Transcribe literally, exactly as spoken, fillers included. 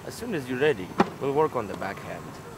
As soon as you're ready, we'll work on the backhand.